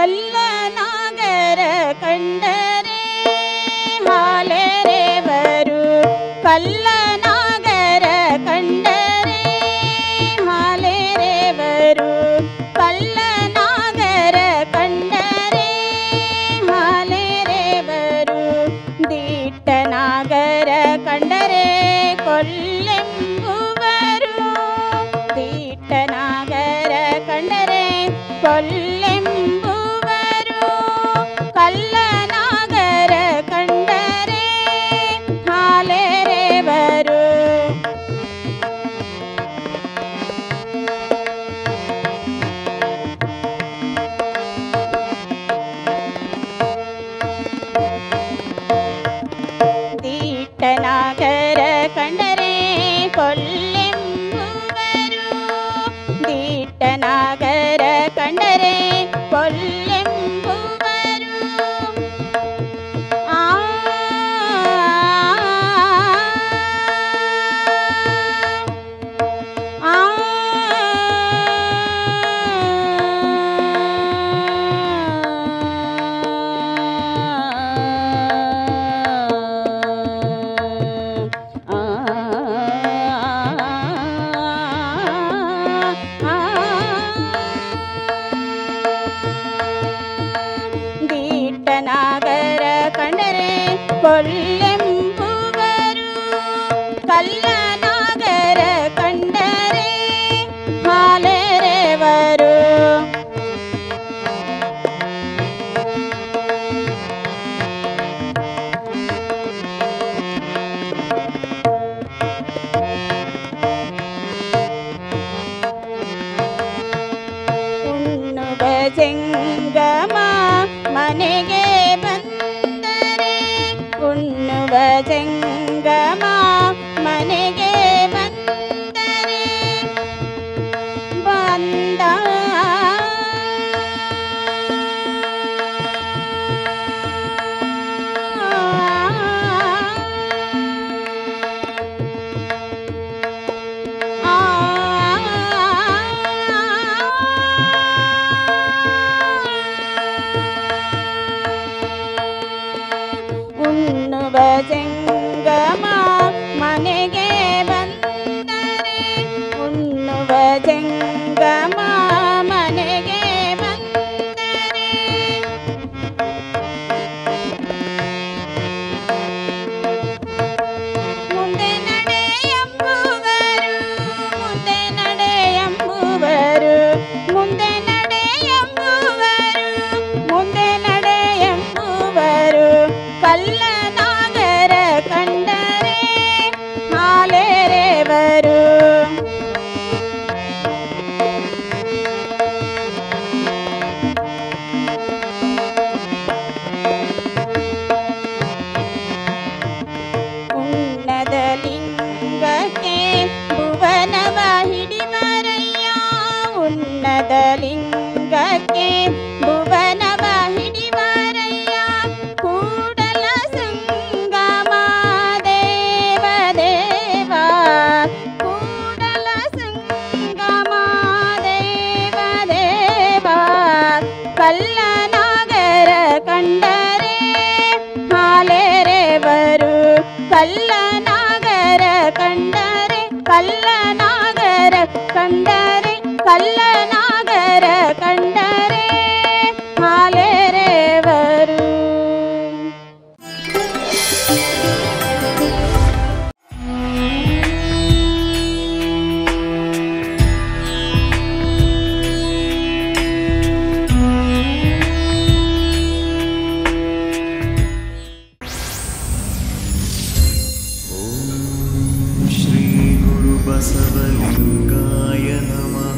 ಕಲ್ಲನಾಗರ ಕಂಡರೆ ಹಾಲೆರೆವರು ಕಲ್ಲನಾಗರ ಕಂಡರೆ ಹಾಲೆರೆವರು ಕಲ್ಲನಾಗರ ಕಂಡರೆ ಹಾಲೆರೆವರು ದಿಟ್ಟನಾಗರ ಕಂಡರೆ ಕೊಲ್ಲೆಂಬುವರು ದಿಟ್ಟನಾಗರ ಕಂಡರೆ ಕೊಲ್ಲೆಂಬುವರು ಕಲ್ಲನಾಗರ ಕಂಡರೆ ಹಾಲೆರೆವರು ದಿಟ್ಟನಾಗರ ಕಂಡರೆ ಕೊಲ್ಲೆಂಬುವರು ದಿಟ್ಟನಾಗರ ಕಂಡರೆ ಕೊಲ್ಲೆಂಬುವರು ದಿಟ್ಟನಾಗರ ಕಂಡರೆ ಕೊಲ್ಲೆಂಬುವರು ಕಲ್ಲನಾಗರ ಕಂಡರೆ ಹಾಲೆರೆವರು ಉಣ್ಣುವ ಜಂಗಮ ಮನೆಗೆ ಬಂದರೆ ಉಣ್ಣುವ ಜಂಗಮ ಮನೆಗೆ ಬಂದರೆ ಬಂದ ಉಣ್ಣುವ ಜಂಗಮ ಮನೆಗೆ ಬಂದರೆ ಉಣ್ಣುವ ಜಂಗಮ ಮನೆಗೆ ಬಂದರೆ ಮುಂದೆ ನಡೆ ಎಂಬುವರು ಮುಂದೆ ನಡೆ ಎಂಬುವರು ಮುಂದೆ ನಡೆ ಎಂಬುವರು ಮುಂದೆ ನಡೆ ಎಂಬುವರು ಕಲ್ಲನಾಗರ ಕಂಡರೆ ಹಾಲೆರೆವರು ಉನ್ನದ ಲಿಂಗಕ್ಕೆ ಭುವನವ ಹಿಡಿವರಯ್ಯ ಉನ್ನದ ಲಿಂಗಕ್ಕೆ ಭುವನವ ಹಿಡಿವರಯ್ಯ ಕೂಡಲ ಸಂಗಮ ದೇವ ದೇವ ಕೂಡಲ ಸಂಗಮ ದೇವ ದೇವ ಕಲ್ಲನಾಗರ ಕಂಡರೆ ಹಾಲೆರೆವರು ಕಲ್ಲನಾಗರ ಕಂಡರೆ ಕಲ್ಲನಾಗರ ಕಂಡರೆ ಕಲ್ಲನಾಗರ ಕಂಡರೆ ಹಾಲೆರೆವರು ಶ್ರೀ ಗುರು ಬಸವಲಿಂಗಾಯ ನಮಃ.